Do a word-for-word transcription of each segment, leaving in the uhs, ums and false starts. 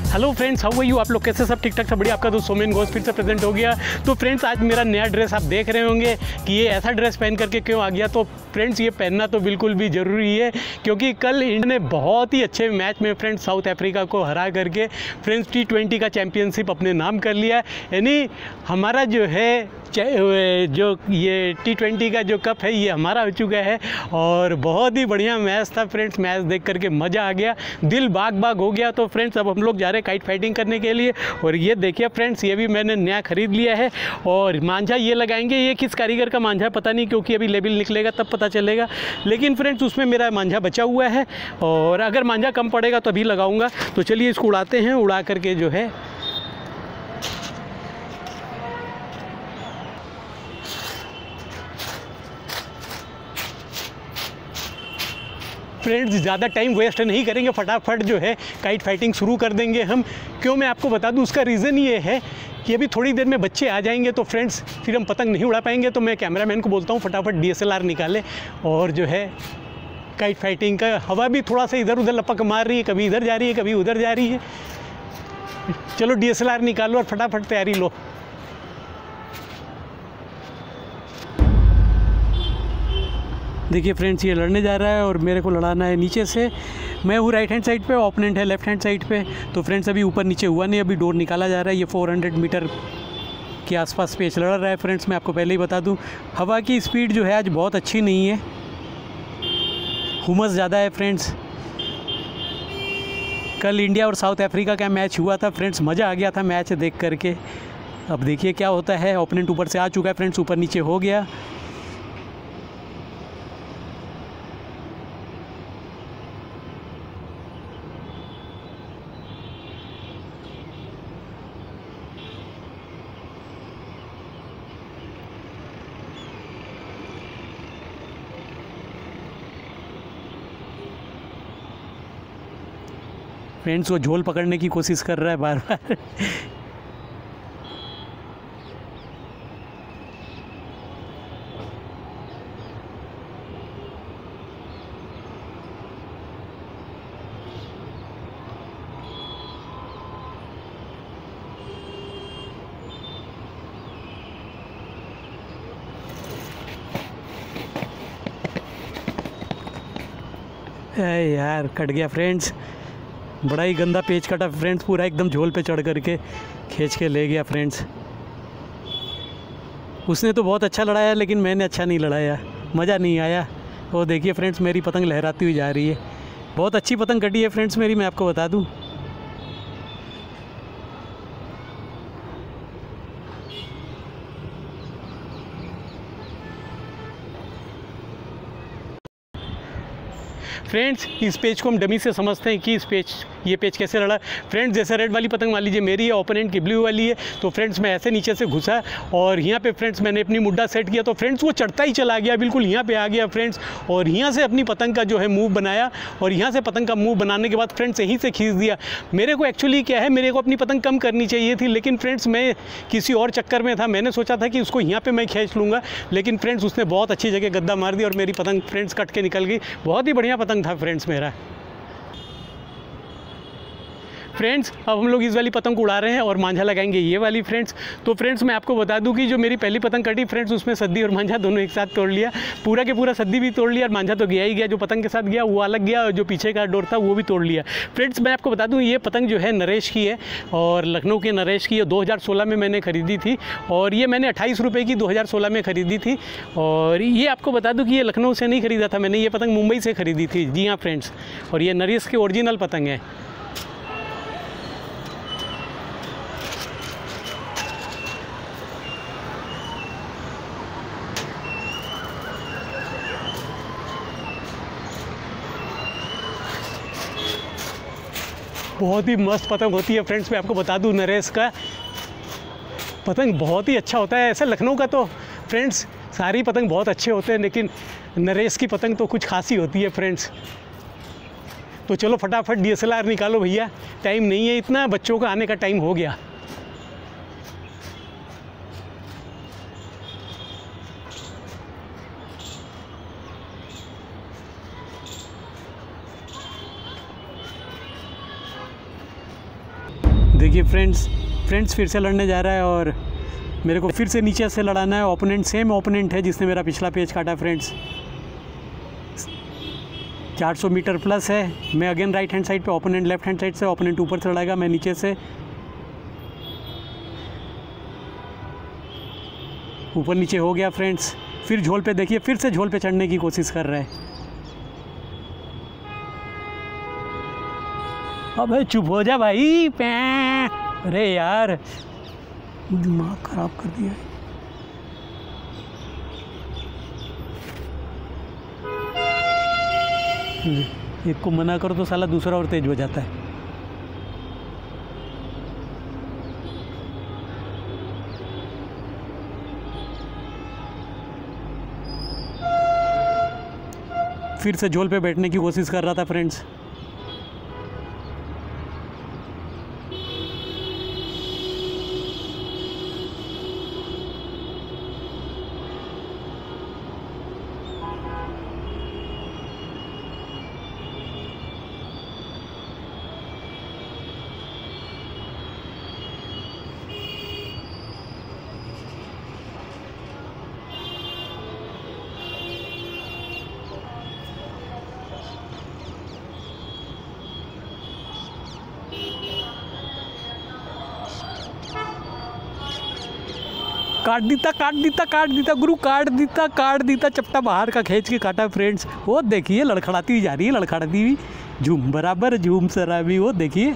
Hello friends, how are you? आप लोग कैसे? सब ठीक ठाक, सब बढ़िया। आपका दोस्त सोमेन घोष फिर से प्रेजेंट हो गया। तो फ्रेंड्स, आज मेरा नया ड्रेस आप देख रहे होंगे कि ये ऐसा ड्रेस पहन करके क्यों आ गया। तो फ्रेंड्स, ये पहनना तो बिल्कुल भी ज़रूरी है, क्योंकि कल इंडिया ने बहुत ही अच्छे मैच में फ्रेंड्स साउथ अफ्रीका को हरा करके फ्रेंड्स टी ट्वेंटी का चैम्पियनशिप अपने नाम कर लिया। यानी हमारा जो है जो ये टी ट्वेंटी का जो कप है ये हमारा हो चुका है। और बहुत ही बढ़िया मैच था फ्रेंड्स। मैच देख करके मज़ा आ गया, दिल बाग बाग हो गया। तो फ्रेंड्स, अब हम लोग जा रहे हैं काइट फाइटिंग करने के लिए। और ये देखिए फ्रेंड्स, ये भी मैंने नया ख़रीद लिया है। और मांझा ये लगाएंगे, ये किस कारीगर का मांझा पता नहीं, क्योंकि अभी लेबल निकलेगा तब पता चलेगा। लेकिन फ्रेंड्स, उसमें मेरा मांझा बचा हुआ है, और अगर मांझा कम पड़ेगा तो अभी लगाऊंगा। तो चलिए इसको उड़ाते हैं। उड़ा करके जो है फ्रेंड्स, ज़्यादा टाइम वेस्ट नहीं करेंगे, फटाफट जो है काइट फाइटिंग शुरू कर देंगे हम। क्यों, मैं आपको बता दूं, उसका रीज़न ये है कि अभी थोड़ी देर में बच्चे आ जाएंगे, तो फ्रेंड्स फिर हम पतंग नहीं उड़ा पाएंगे। तो मैं कैमरामैन को बोलता हूँ फटाफट डी एस एल आर निकाले, और जो है काइट फाइटिंग का हवा भी थोड़ा सा इधर उधर लपक मार रही है, कभी इधर जा रही है कभी उधर जा रही है। चलो डी एस एल आर निकालो और फटाफट तैयारी लो। देखिए फ्रेंड्स, ये लड़ने जा रहा है और मेरे को लड़ाना है नीचे से। मैं हूँ राइट हैंड साइड पे, ओपोनेंट है लेफ्ट हैंड साइड पे। तो फ्रेंड्स, अभी ऊपर नीचे हुआ नहीं, अभी डोर निकाला जा रहा है। ये चार सौ मीटर के आसपास पेच लड़ रहा है फ्रेंड्स। मैं आपको पहले ही बता दूँ, हवा की स्पीड जो है आज बहुत अच्छी नहीं है, हुमस ज़्यादा है फ्रेंड्स। कल इंडिया और साउथ अफ्रीका का मैच हुआ था फ्रेंड्स, मज़ा आ गया था मैच देख करके। अब देखिए क्या होता है। ओपोनेंट ऊपर से आ चुका है फ्रेंड्स, ऊपर नीचे हो गया। फ्रेंड्स, वो झोल पकड़ने की कोशिश कर रहा है बार बार। अरे यार, कट गया फ्रेंड्स। बड़ा ही गंदा पेच कटा फ्रेंड्स, पूरा एकदम झोल पे चढ़ करके खींच के ले गया फ्रेंड्स। उसने तो बहुत अच्छा लड़ाया, लेकिन मैंने अच्छा नहीं लड़ाया, मज़ा नहीं आया। वो देखिए फ्रेंड्स, मेरी पतंग लहराती हुई जा रही है। बहुत अच्छी पतंग कटी है फ्रेंड्स मेरी, मैं आपको बता दूं। फ्रेंड्स, इस पेज को हम डमी से समझते हैं कि इस पेज ये पेज कैसे लड़ा। फ्रेंड्स, जैसे रेड वाली पतंग मान लीजिए मेरी है, ओपोनेंट की ब्लू वाली है। तो फ्रेंड्स, मैं ऐसे नीचे से घुसा और यहाँ पे फ्रेंड्स मैंने अपनी मुड्डा सेट किया। तो फ्रेंड्स, वो चढ़ता ही चला गया, बिल्कुल यहाँ पे आ गया फ्रेंड्स। और यहाँ से अपनी पतंग का जो है मूव बनाया, और यहाँ से पतंग का मूव बनाने के बाद फ्रेंड्स यहीं से खींच दिया। मेरे को एक्चुअली क्या है, मेरे को अपनी पतंग कम करनी चाहिए थी, लेकिन फ्रेंड्स मैं किसी और चक्कर में था। मैंने सोचा था कि उसको यहाँ पर मैं खींच लूँगा, लेकिन फ्रेंड्स उसने बहुत अच्छी जगह गद्दा मार दिया और मेरी पतंग फ्रेंड्स कट के निकल गई। बहुत ही बढ़िया पतंग था फ्रेंड्स मेरा। फ्रेंड्स, अब हम लोग इस वाली पतंग को उड़ा रहे हैं और मांझा लगाएंगे ये वाली फ्रेंड्स। तो फ्रेंड्स, मैं आपको बता दूं कि जो मेरी पहली पतंग कटी फ्रेंड्स, उसमें सद्दी और मांझा दोनों एक साथ तोड़ लिया। पूरा के पूरा सद्दी भी तोड़ लिया और मांझा तो गया ही गया। जो पतंग के साथ गया वो अलग गया, और जो पीछे का डोर था वो भी तोड़ लिया। फ्रेंड्स, मैं आपको बता दूँ, ये पतंग जो है नरेश की है, और लखनऊ के नरेश की है। दो हज़ार सोलह में मैंने ख़रीदी थी, और ये मैंने अट्ठाईस रुपये की दो हज़ार सोलह में ख़रीदी थी। और ये आपको बता दूँ कि ये लखनऊ से नहीं ख़रीदा था मैंने, ये पतंग मुंबई से ख़रीदी थी। जी हाँ फ्रेंड्स, और ये नरेश की ओरिजिनल पतंग है। बहुत ही मस्त पतंग होती है फ्रेंड्स। मैं आपको बता दूं, नरेश का पतंग बहुत ही अच्छा होता है। ऐसे लखनऊ का तो फ्रेंड्स सारी पतंग बहुत अच्छे होते हैं, लेकिन नरेश की पतंग तो कुछ खासी होती है फ्रेंड्स। तो चलो फटाफट डी एस एल आर निकालो भैया, टाइम नहीं है इतना, बच्चों का आने का टाइम हो गया। देखिए फ्रेंड्स फ्रेंड्स फिर से लड़ने जा रहा है और मेरे को फिर से नीचे से लड़ाना है। ओपोनेंट सेम ओपोनेंट है जिसने मेरा पिछला पेज काटा फ्रेंड्स। चार सौ मीटर प्लस है। मैं अगेन राइट हैंड साइड पे, ओपोनेंट लेफ्ट हैंड साइड से। ओपोनेंट ऊपर से लड़ाएगा, मैं नीचे से। ऊपर नीचे हो गया फ्रेंड्स। फिर झोल पे देखिए, फिर से झोल पे चढ़ने की कोशिश कर रहा है। अबे चुप हो जा भाई। अरे यार दिमाग खराब कर दिया है। एक को मना करो तो साला दूसरा और तेज हो जाता है। फिर से झोल पे बैठने की कोशिश कर रहा था फ्रेंड्स। काट दीता काट दीता काट दीता गुरु काट दीता काट दीता चपटा बाहर का खींच के काटा फ्रेंड्स। वो देखिए लड़खड़ाती हुई जा रही है, लड़खड़ाती हुई झूम बराबर झूम शराबी। वो देखिए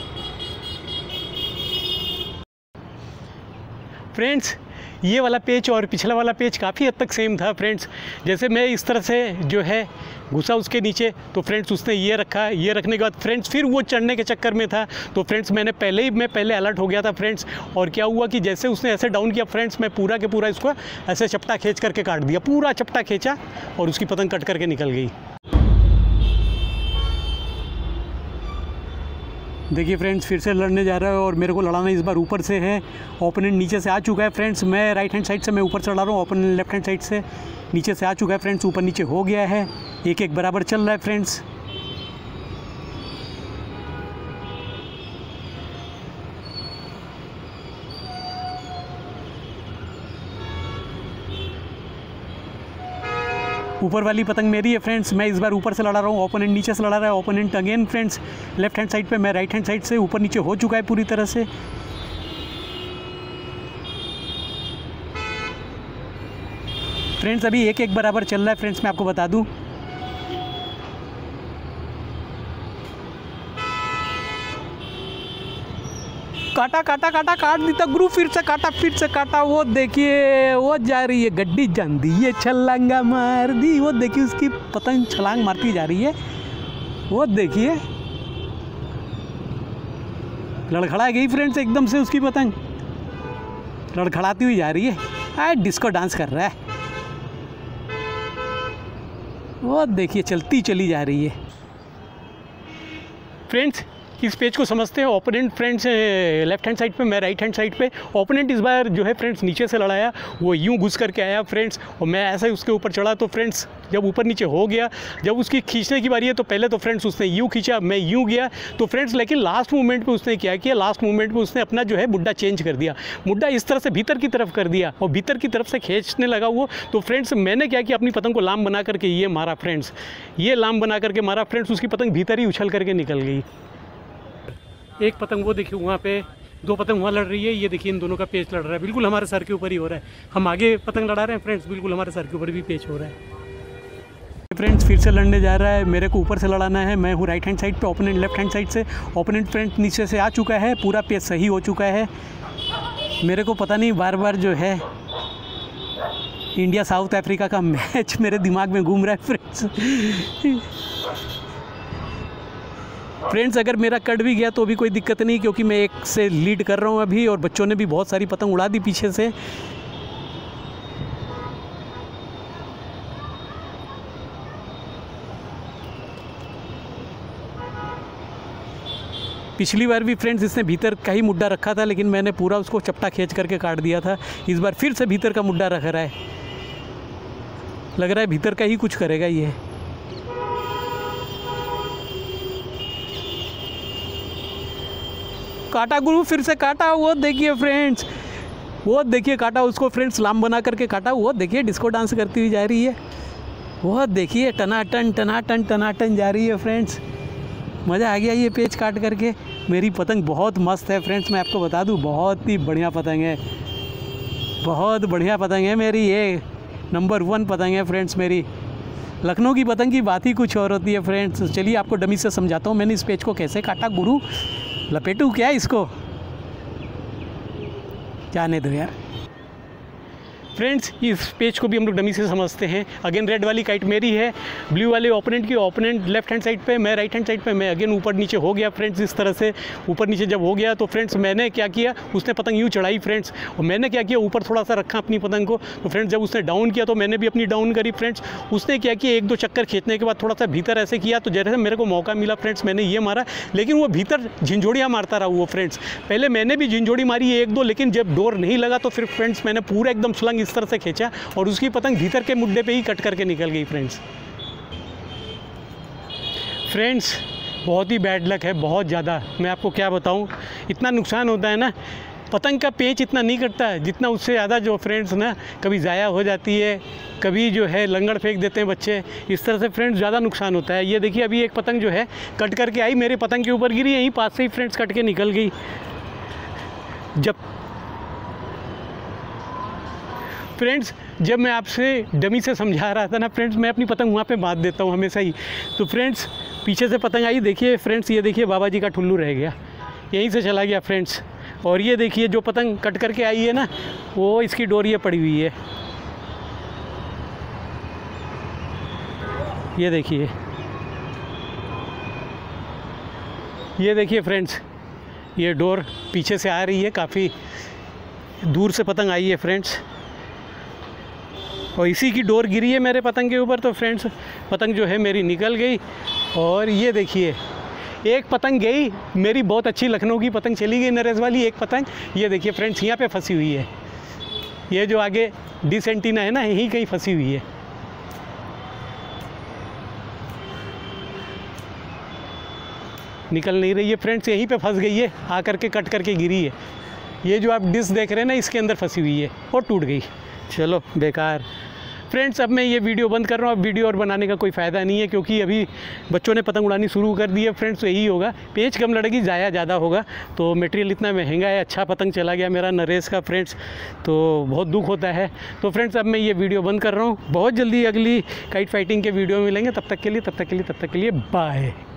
फ्रेंड्स, ये वाला पेज और पिछला वाला पेज काफ़ी हद तक सेम था फ्रेंड्स। जैसे मैं इस तरह से जो है घुसा उसके नीचे, तो फ्रेंड्स उसने ये रखा। ये रखने के बाद फ्रेंड्स फिर वो चढ़ने के चक्कर में था, तो फ्रेंड्स मैंने पहले ही मैं पहले अलर्ट हो गया था फ्रेंड्स। और क्या हुआ कि जैसे उसने ऐसे डाउन किया फ्रेंड्स, मैं पूरा के पूरा इसको ऐसे चपटा खींच करके काट दिया। पूरा चपटा खींचा और उसकी पतंग कट करके निकल गई। देखिए फ्रेंड्स फिर से लड़ने जा रहा है और मेरे को लड़ाना इस बार ऊपर से है। ओपोनेंट नीचे से आ चुका है फ्रेंड्स। मैं राइट हैंड साइड से मैं ऊपर से लड़ा रहा हूँ, ओपोनेंट लेफ्ट हैंड साइड से नीचे से आ चुका है फ्रेंड्स। ऊपर नीचे हो गया है, एक एक बराबर चल रहा है फ्रेंड्स। ऊपर वाली पतंग मेरी है फ्रेंड्स। मैं इस बार ऊपर से लड़ा रहा हूँ, ओपोनेंट नीचे से लड़ा रहा है। Opponent again friends left hand side पे, मैं राइट हैंड साइड से। ऊपर नीचे हो चुका है पूरी तरह से। फ्रेंड्स अभी एक एक बराबर चल रहा है फ्रेंड्स, मैं आपको बता दूं। काटा काटा काटा काट दीता गुरु। फिर से काटा फिर से काटा। वो देखिए वो जा रही है गड्डी जान दी, ये छलांगा मार दी। वो देखिए उसकी पतंग छलांग मारती जा रही है। वो देखिए लड़खड़ा गई फ्रेंड्स एकदम से उसकी पतंग, लड़खड़ाती हुई जा रही है। आ डिस्को डांस कर रहा है। वो देखिए चलती चली जा रही है। फ्रेंड्स इस पेज को समझते हैं। Opponent friends left hand side पे, मैं राइट हैंड साइड पे। ओपोनेंट इस बार जो है फ्रेंड्स नीचे से लड़ाया, वो यूं घुस करके आया फ्रेंड्स, और मैं ऐसे ही उसके ऊपर चढ़ा। तो फ्रेंड्स जब ऊपर नीचे हो गया, जब उसकी खींचने की बारी है तो पहले तो फ्रेंड्स उसने यूं खींचा, मैं यूं गया। तो फ्रेंड्स लेकिन लास्ट मोमेंट पे उसने क्या किया, लास्ट मोमेंट पे उसने अपना जो है मुड्डा चेंज कर दिया। मुड्डा इस तरह से भीतर की तरफ कर दिया और भीतर की तरफ से खींचने लगा वो। तो फ्रेंड्स मैंने क्या किया, अपनी पतंग को लाम बना करके ये मारा फ्रेंड्स, ये लाम बना करके मारा फ्रेंड्स। उसकी पतंग भीतर ही उछल करके निकल गई। एक पतंग वो देखिए वहाँ पे, दो पतंग वहाँ लड़ रही है। ये देखिए इन दोनों का पेच लड़ रहा है, बिल्कुल हमारे सर के ऊपर ही हो रहा है। हम आगे पतंग लड़ा रहे हैं फ्रेंड्स, बिल्कुल हमारे सर के ऊपर भी पेच हो रहा है। फ्रेंड्स फिर से लड़ने जा रहा है, मेरे को ऊपर से लड़ाना है। मैं हूँ राइट हैंड साइड पे, ओपोनेंट लेफ्ट हैंड साइड से। ओपोनेंट फ्रेंड्स नीचे से आ चुका है, पूरा पेच सही हो चुका है। मेरे को पता नहीं बार बार जो है इंडिया साउथ अफ्रीका का मैच मेरे दिमाग में घूम रहा है फ्रेंड्स। फ्रेंड्स अगर मेरा कट भी गया तो भी कोई दिक्कत नहीं, क्योंकि मैं एक से लीड कर रहा हूँ अभी, और बच्चों ने भी बहुत सारी पतंग उड़ा दी पीछे से। पिछली बार भी फ्रेंड्स इसने भीतर का ही मुड्डा रखा था, लेकिन मैंने पूरा उसको चपटा खींच करके काट दिया था। इस बार फिर से भीतर का मुड्डा रख रहा है, लग रहा है भीतर का ही कुछ करेगा ये। काटा गुरु, फिर से काटा। वो देखिए फ्रेंड्स, वो देखिए काटा उसको फ्रेंड्स, लाम बना करके काटा। वो देखिए डिस्को डांस करती हुई जा रही है। वो देखिए टनाटन टनाटन टनाटन जा रही है फ्रेंड्स। मज़ा आ गया ये पेच काट करके। मेरी पतंग बहुत मस्त है फ्रेंड्स, मैं आपको बता दूं, बहुत ही बढ़िया पतंग है, बहुत बढ़िया पतंग है मेरी। ये नंबर वन पतंग है फ्रेंड्स मेरी। लखनऊ की पतंग की बात ही कुछ और होती है फ्रेंड्स। चलिए आपको डमी से समझाता हूँ मैंने इस पेच को कैसे काटा। गुरु लपेटू क्या इसको, जाने दो यार फ्रेंड्स। इस पेज को भी हम लोग डमी से समझते हैं। अगेन रेड वाली काइट मेरी है, ब्लू वाले ओपोनेंट की, ओपोनेंट लेफ्ट हैंड साइड पे, मैं राइट हैंड साइड पे। मैं अगेन ऊपर नीचे हो गया फ्रेंड्स। इस तरह से ऊपर नीचे जब हो गया तो फ्रेंड्स मैंने क्या किया, उसने पतंग यूँ चढ़ाई फ्रेंड्स, और मैंने क्या किया, ऊपर थोड़ा सा रखा अपनी पतंग को। तो फ्रेंड्स जब उसने डाउन किया तो मैंने भी अपनी डाउन करी फ्रेंड्स। उसने क्या किया, एक दो चक्कर खींचने के बाद थोड़ा सा भीतर ऐसे किया, तो जैसे मेरे को मौका मिला फ्रेंड्स मैंने ये मारा, लेकिन वो भीतर झिंझोड़ियाँ मारता रहा वो फ्रेंड्स। पहले मैंने भी झिंझोड़ी मारी एक दो, लेकिन जब डोर नहीं लगा तो फिर फ्रेंड्स मैंने पूरा एकदम स्लंग इस तरह से खींचा और उसकी पतंग भीतर के मुड्डे पे ही कट करके निकल गई फ्रेंड्स। फ्रेंड्स बहुत ही बैड लक है, बहुत ज़्यादा। मैं आपको क्या बताऊं, इतना नुकसान होता है ना, पतंग का पेच इतना नहीं कटता है जितना उससे ज़्यादा जो फ्रेंड्स ना कभी ज़ाया हो जाती है, कभी जो है लंगड़ फेंक देते हैं बच्चे। इस तरह से फ्रेंड्स ज़्यादा नुकसान होता है। ये देखिए अभी एक पतंग जो है कट करके आई, मेरे पतंग के ऊपर गिरी, यहीं पास से ही फ्रेंड्स कट के निकल गई। जब फ्रेंड्स जब मैं आपसे डमी से समझा रहा था ना फ्रेंड्स, मैं अपनी पतंग वहाँ पे बांध देता हूँ हमेशा ही। तो फ्रेंड्स पीछे से पतंग आई, देखिए फ्रेंड्स, ये देखिए बाबा जी का ठुल्लू रह गया, यहीं से चला गया फ्रेंड्स। और ये देखिए जो पतंग कट करके आई है ना, वो इसकी डोरियाँ पड़ी हुई है, ये देखिए, ये देखिए फ्रेंड्स, ये डोर पीछे से आ रही है, काफ़ी दूर से पतंग आई है फ्रेंड्स, और इसी की डोर गिरी है मेरे पतंग के ऊपर। तो फ्रेंड्स पतंग जो है मेरी निकल गई। और ये देखिए एक पतंग गई मेरी, बहुत अच्छी लखनऊ की पतंग चली गई नरेश वाली एक पतंग। ये देखिए फ्रेंड्स यहाँ पे फंसी हुई है, ये जो आगे डिस एंटीना है ना, यहीं कहीं फंसी हुई है। निकल नहीं रही है फ्रेंड्स, यहीं पे फंस गई है, आ करके कट करके गिरी है। ये जो आप डिस देख रहे हैं ना, इसके अंदर फंसी हुई है और टूट गई। चलो बेकार फ्रेंड्स, अब मैं ये वीडियो बंद कर रहा हूँ। अब वीडियो और बनाने का कोई फ़ायदा नहीं है, क्योंकि अभी बच्चों ने पतंग उड़ानी शुरू कर दी है फ्रेंड्स। तो यही होगा, पेच कम लड़ेगी, ज़ाया ज़्यादा होगा। तो मटेरियल इतना महंगा है, अच्छा पतंग चला गया मेरा नरेश का फ्रेंड्स, तो बहुत दुख होता है। तो फ्रेंड्स अब मैं ये वीडियो बंद कर रहा हूँ। बहुत जल्दी अगली काइट फाइटिंग के वीडियो मिलेंगे, तब तक के लिए तब तक के लिए तब तक के लिए बाय।